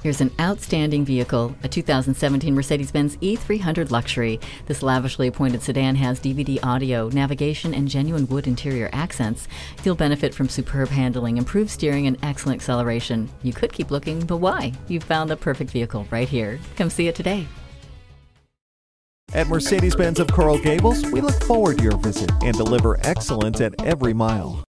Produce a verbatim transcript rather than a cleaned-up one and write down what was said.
Here's an outstanding vehicle, a two thousand seventeen Mercedes-Benz E three hundred Luxury. This lavishly appointed sedan has D V D audio, navigation, and genuine wood interior accents. You'll benefit from superb handling, improved steering, and excellent acceleration. You could keep looking, but why? You've found the perfect vehicle right here. Come see it today. At Mercedes-Benz of Coral Gables, we look forward to your visit and deliver excellence at every mile.